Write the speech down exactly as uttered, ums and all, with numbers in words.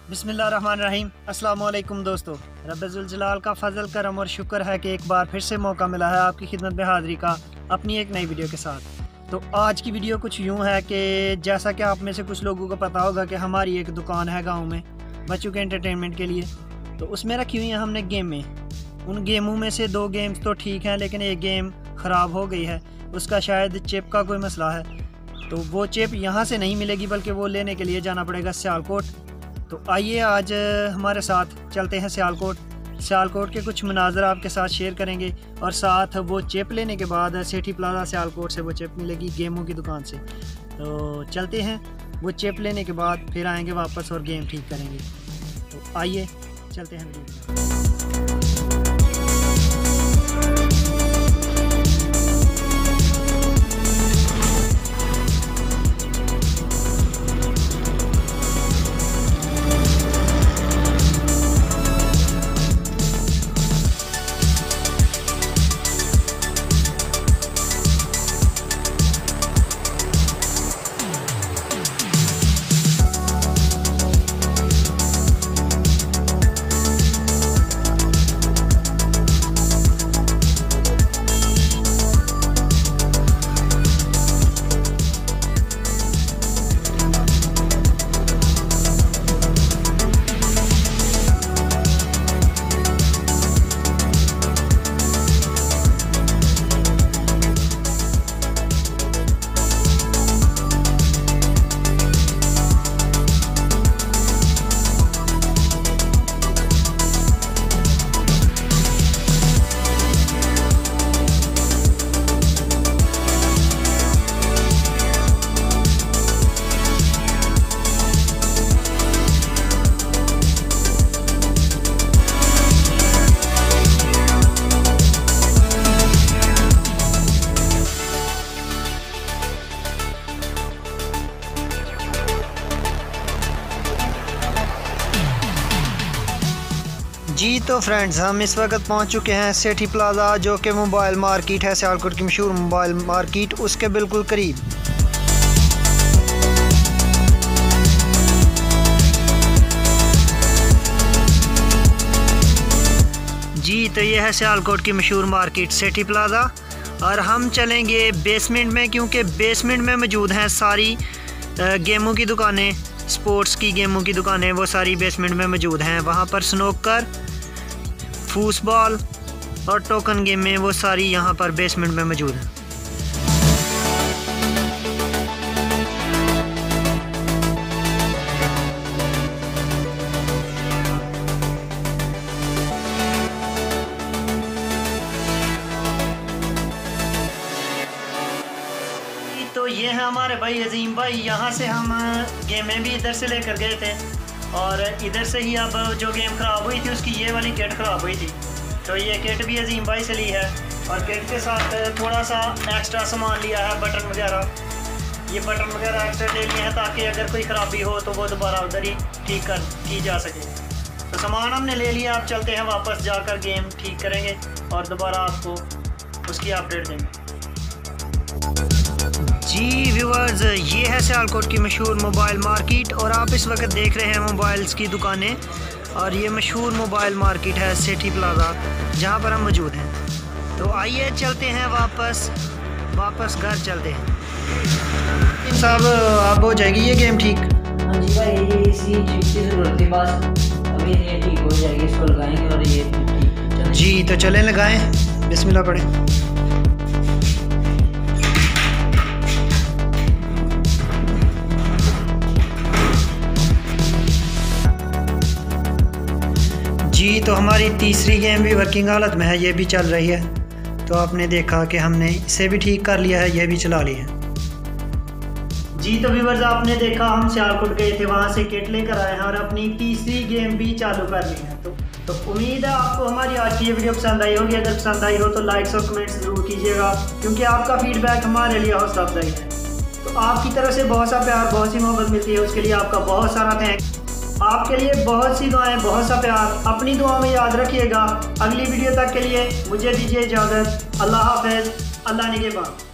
बिस्मिल्लाहिर्रहमानिर्रहीम। अस्सलाम वालेकुम दोस्तों, रब्बुल जलाल का फजल करम और शुक्र है कि एक बार फिर से मौका मिला है आपकी खिदमत में हाज़िरी का अपनी एक नई वीडियो के साथ। तो आज की वीडियो कुछ यूँ है कि जैसा कि आप में से कुछ लोगों को पता होगा कि हमारी एक दुकान है गाँव में बच्चों के एंटरटेनमेंट के लिए, तो उसमें रखी हुई हैं हमने गेमें। उन गेमों में से दो गेम्स तो ठीक हैं, लेकिन एक गेम ख़राब हो गई है, उसका शायद चिप का कोई मसला है। तो वो चिप यहाँ से नहीं मिलेगी, बल्कि वो लेने के लिए जाना पड़ेगा सियालकोट। तो आइए आज हमारे साथ चलते हैं सियालकोट। सियालकोट के कुछ मनाज़र आपके साथ शेयर करेंगे, और साथ वो चिप लेने के बाद सिटी प्लाजा सियालकोट से वो चिप मिलेगी गेमों की दुकान से। तो चलते हैं, वो चिप लेने के बाद फिर आएंगे वापस और गेम ठीक करेंगे। तो आइए चलते हैं। जी तो फ्रेंड्स, हम इस वक्त पहुंच चुके हैं सिटी प्लाज़ा, जो कि मोबाइल मार्केट है, सियालकोट की मशहूर मोबाइल मार्केट, उसके बिल्कुल करीब। जी तो ये है सियालकोट की मशहूर मार्केट सिटी प्लाज़ा, और हम चलेंगे बेसमेंट में, क्योंकि बेसमेंट में मौजूद हैं सारी गेमों की दुकानें, स्पोर्ट्स की गेमों की दुकानें, वो सारी बेसमेंट में मौजूद हैं। वहाँ पर स्नूकर, फुटबॉल और टोकन गेमें, वो सारी यहाँ पर बेसमेंट में मौजूद हैं। तो ये है हमारे भाई अजीम भाई, यहाँ से हम गेमें भी इधर से लेकर गए थे, और इधर से ही अब जो गेम ख़राब हुई थी उसकी ये वाली किट ख़राब हुई थी, तो ये किट भी अजीम भाई से ली है, और किट के साथ थोड़ा सा एक्स्ट्रा सामान लिया है, बटन वगैरह, ये बटन वगैरह एक्स्ट्रा ले लिए हैं ताकि अगर कोई ख़राबी हो तो वो दोबारा उधर ही ठीक कर की जा सके। तो सामान हमने ले लिया, अब चलते हैं वापस जाकर गेम ठीक करेंगे और दोबारा आपको उसकी अपडेट देंगे। जी व्यूअर्स, ये है सियालकोट की मशहूर मोबाइल मार्केट, और आप इस वक्त देख रहे हैं मोबाइल्स की दुकानें, और ये मशहूर मोबाइल मार्केट है सिटी प्लाज़ा, जहाँ पर हम मौजूद हैं। तो आइए चलते हैं वापस वापस घर चलते हैं। साहब, अब हो जाएगी ये गेम ठीक? हाँ जी भाई, ये इसी चिप की ज़रूरत थी बस, अभी ये ठीक हो जाएगी, इसको लगाएंगे और ये ठीक। जी तो चलें, लगाएं, बिस्मिल्लाह पढ़ें। जी तो हमारी तीसरी गेम भी वर्किंग हालत में है, ये भी चल रही है। तो आपने देखा कि हमने इसे भी ठीक कर लिया है, ये भी चला ली है। जी तो व्यूअर्स, आपने देखा हम सियालकोट गए थे, वहाँ से किट लेकर आए हैं और अपनी तीसरी गेम भी चालू कर ली है। तो तो उम्मीद है आपको हमारी आज की ये वीडियो पसंद आई होगी। अगर पसंद आई हो तो लाइक्स और कमेंट्स ज़रूर कीजिएगा, क्योंकि आपका फीडबैक हमारे लिए हौसला अफजाई है। तो आपकी तरफ से बहुत सा प्यार, बहुत सी मोहब्बत मिलती है, उसके लिए आपका बहुत सारा थैंक्स। आपके लिए बहुत सी दुआएं, बहुत सा प्यार। अपनी दुआ में याद रखिएगा। अगली वीडियो तक के लिए मुझे दीजिए इजाज़त। अल्लाह हाफ़िज़। अल्लाह निगहबान।